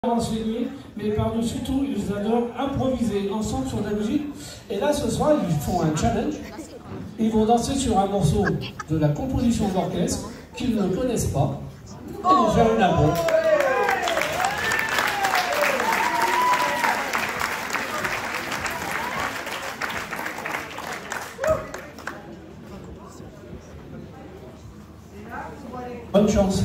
enseigner, mais par-dessus tout, ils adorent improviser ensemble sur la musique. Et là, ce soir, ils font un challenge. Ils vont danser sur un morceau de la composition de l'orchestre qu'ils ne connaissent pas. Et vont faire une impro. Bonne chance.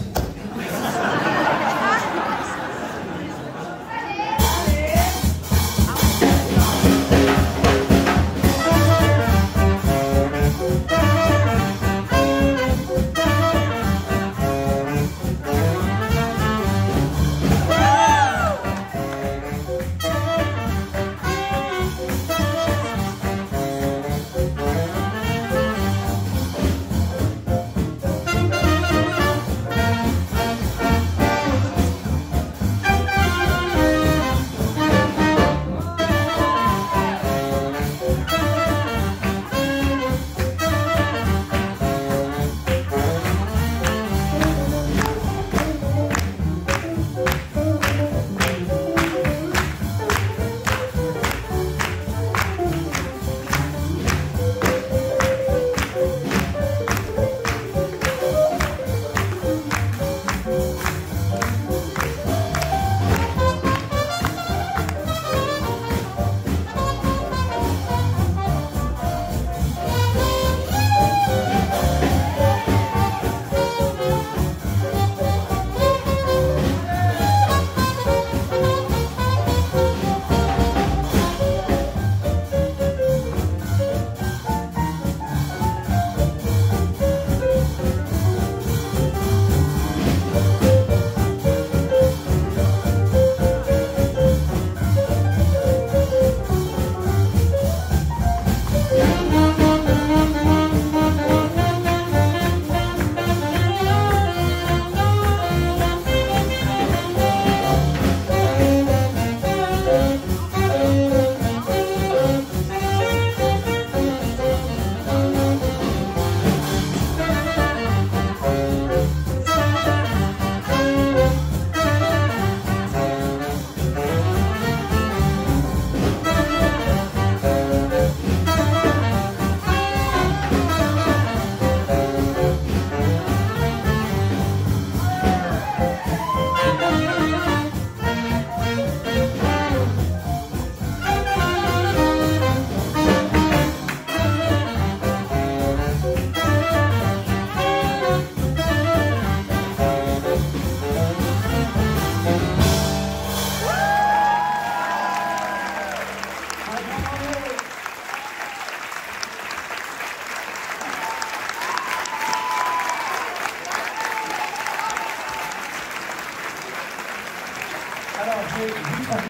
Alors,